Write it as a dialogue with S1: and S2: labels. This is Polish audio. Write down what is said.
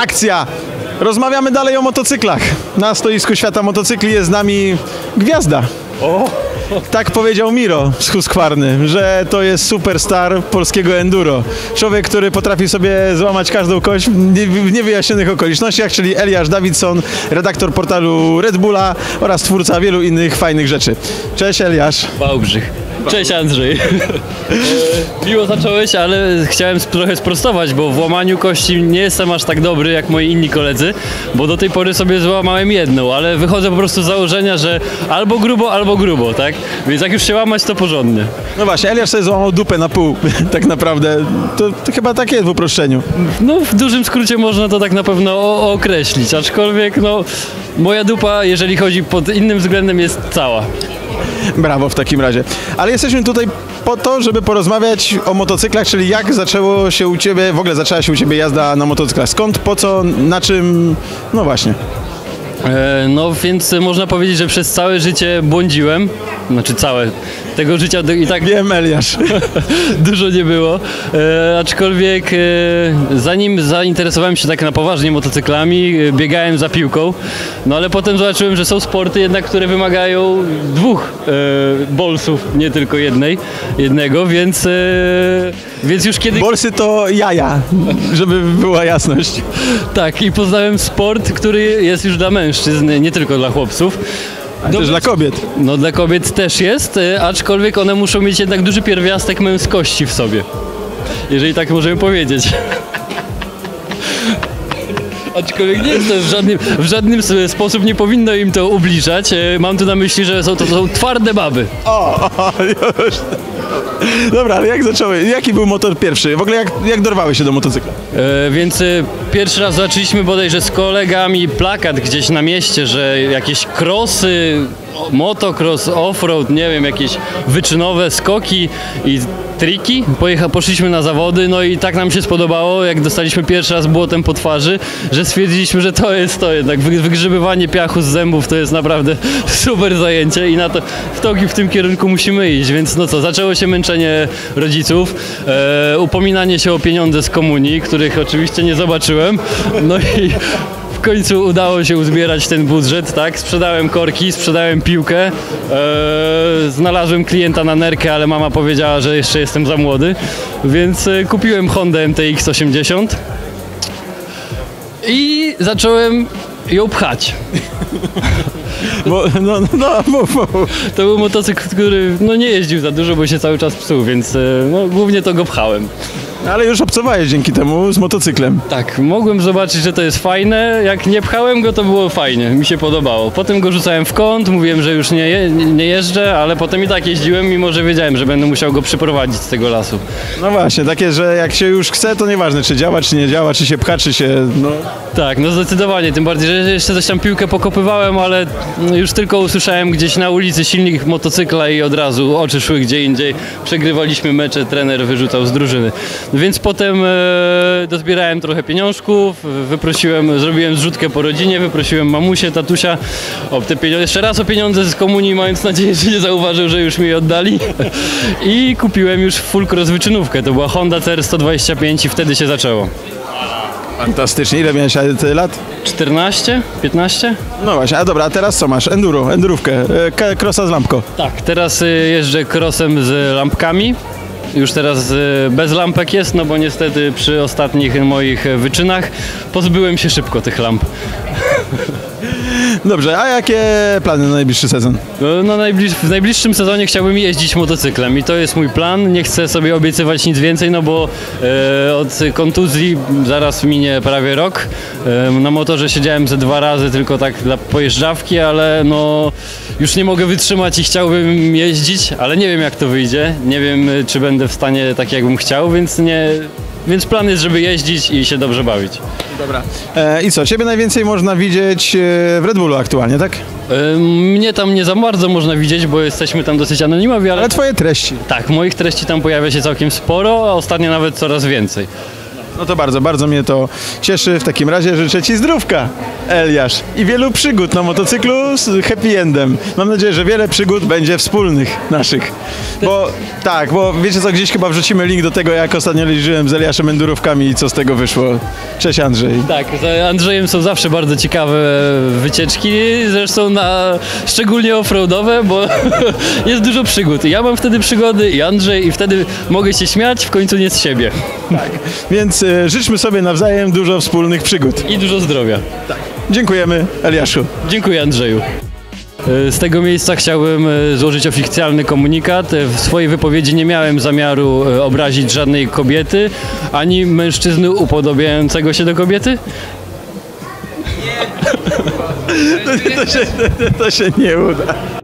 S1: Akcja! Rozmawiamy dalej o motocyklach. Na stoisku Świata Motocykli jest z nami gwiazda. Tak powiedział Miro z Husqvarny, że to jest superstar polskiego enduro. Człowiek, który potrafi sobie złamać każdą kość w niewyjaśnionych okolicznościach, czyli Eliasz Davidson, redaktor portalu Red Bulla oraz twórca wielu innych fajnych rzeczy. Cześć Eliasz.
S2: Wałbrzych. Cześć Andrzej. Miło zacząłeś, ale chciałem trochę sprostować, bo w łamaniu kości nie jestem aż tak dobry jak moi inni koledzy, bo do tej pory sobie złamałem jedną, ale wychodzę po prostu z założenia, że albo grubo, tak? Więc jak już się łamać, to porządnie.
S1: No właśnie, Eliasz sobie złamał dupę na pół, tak naprawdę. To chyba tak jest w uproszczeniu.
S2: No w dużym skrócie można to tak na pewno określić, aczkolwiek no moja dupa, jeżeli chodzi pod innym względem, jest cała.
S1: Brawo w takim razie. Ale jesteśmy tutaj po to, żeby porozmawiać o motocyklach, czyli jak zaczęło się u Ciebie, w ogóle zaczęła się u Ciebie jazda na motocyklach. Skąd, po co, na czym, no właśnie.
S2: No więc można powiedzieć, że przez całe życie błądziłem, znaczy całe, tego życia i tak
S1: Wiem, Eliasz.
S2: dużo nie było, aczkolwiek zanim zainteresowałem się tak na poważnie motocyklami, biegałem za piłką, no ale potem zobaczyłem, że są sporty jednak, które wymagają dwóch bolsów, nie tylko jednego, więc już kiedy...
S1: Bolsy to jaja, żeby była jasność.
S2: Tak, i poznałem sport, który jest już dla mężczyzn, nie tylko dla chłopców.
S1: Ale też dla kobiet.
S2: No dla kobiet też jest, aczkolwiek one muszą mieć jednak duży pierwiastek męskości w sobie. Jeżeli tak możemy powiedzieć. Aczkolwiek nie jest to w żadnym sposób nie powinno im to ubliżać. Mam tu na myśli, że to są twarde baby.
S1: Już. Dobra, ale jak zacząłeś? Jaki był motor pierwszy? W ogóle jak dorwałeś się do motocykla?
S2: Więc pierwszy raz zaczęliśmy bodajże z kolegami plakat gdzieś na mieście, że jakieś crossy, motocross, offroad, nie wiem, jakieś wyczynowe skoki i triki. Poszliśmy na zawody, no i tak nam się spodobało, jak dostaliśmy pierwszy raz błotem po twarzy, że stwierdziliśmy, że to jest to jednak. Wygrzebywanie piachu z zębów to jest naprawdę super zajęcie i w tym kierunku musimy iść, więc no co, zaczęło się męczenie rodziców, upominanie się o pieniądze z komunii, których oczywiście nie zobaczyłem, no i w końcu udało się uzbierać ten budżet, tak? Sprzedałem korki, sprzedałem piłkę, znalazłem klienta na nerkę, ale mama powiedziała, że jeszcze jestem za młody, więc kupiłem Hondę MTX 80 i zacząłem ją pchać. To był motocykl, który nie jeździł za dużo, bo się cały czas psuł, więc głównie to go pchałem.
S1: Ale już obcowałeś dzięki temu z motocyklem.
S2: Tak, mogłem zobaczyć, że to jest fajne. Jak nie pchałem go, to było fajnie, mi się podobało. Potem go rzucałem w kąt, mówiłem, że już nie jeżdżę, ale potem i tak jeździłem, mimo że wiedziałem, że będę musiał go przyprowadzić z tego lasu.
S1: No właśnie, takie, że jak się już chce, to nieważne, czy działa, czy nie działa, czy się pcha, czy się...
S2: Tak, no zdecydowanie, tym bardziej, że jeszcze coś tam piłkę pokopywałem, ale już tylko usłyszałem gdzieś na ulicy silnik motocykla i od razu oczy szły gdzie indziej. Przegrywaliśmy mecze, trener wyrzucał z drużyny. Więc potem dozbierałem trochę pieniążków, zrobiłem zrzutkę po rodzinie, wyprosiłem mamusię, tatusia o te pieniądze, jeszcze raz o pieniądze z komunii, mając nadzieję, że nie zauważył, że już mi je oddali. I kupiłem już full cross wyczynówkę, to była Honda CR 125 i wtedy się zaczęło.
S1: Fantastycznie. Ile miałeś lat?
S2: 14? 15?
S1: No właśnie, a dobra, a teraz co masz? Endurówkę, crossa z lampką.
S2: Tak, teraz jeżdżę crossem z lampkami. Już teraz bez lampek jest, no bo niestety przy ostatnich moich wyczynach pozbyłem się szybko tych lamp.
S1: Dobrze, a jakie plany na najbliższy sezon?
S2: No, w najbliższym sezonie chciałbym jeździć motocyklem i to jest mój plan. Nie chcę sobie obiecywać nic więcej, no bo od kontuzji zaraz minie prawie rok. Na motorze siedziałem ze 2 razy tylko tak dla pojeżdżawki, ale no już nie mogę wytrzymać i chciałbym jeździć, ale nie wiem jak to wyjdzie. Nie wiem czy będę w stanie tak jakbym chciał, więc plan jest, żeby jeździć i się dobrze bawić.
S1: Dobra. I co, ciebie najwięcej można widzieć w Red Bullu aktualnie, tak?
S2: Mnie tam nie za bardzo można widzieć, bo jesteśmy tam dosyć anonimowi, ale
S1: twoje treści.
S2: Tak, moich treści tam pojawia się całkiem sporo, a ostatnio nawet coraz więcej.
S1: No to bardzo, bardzo mnie to cieszy. W takim razie życzę Ci zdrówka, Eliasz, i wielu przygód na motocyklu z happy endem. Mam nadzieję, że wiele przygód będzie wspólnych naszych. Bo wiecie co, gdzieś chyba wrzucimy link do tego, jak ostatnio jeździłem z Eliaszem endurówkami i co z tego wyszło. Cześć Andrzej.
S2: Tak, z Andrzejem są zawsze bardzo ciekawe wycieczki, zresztą szczególnie offroadowe, bo jest dużo przygód. Ja mam wtedy przygody i Andrzej i wtedy mogę się śmiać, w końcu nie z siebie.
S1: Tak, więc życzmy sobie nawzajem dużo wspólnych przygód.
S2: I dużo zdrowia.
S1: Dziękujemy, Eliaszu.
S2: Dziękuję, Andrzeju. Z tego miejsca chciałbym złożyć oficjalny komunikat. W swojej wypowiedzi nie miałem zamiaru obrazić żadnej kobiety, ani mężczyzny upodobiającego się do kobiety.
S1: To się nie uda.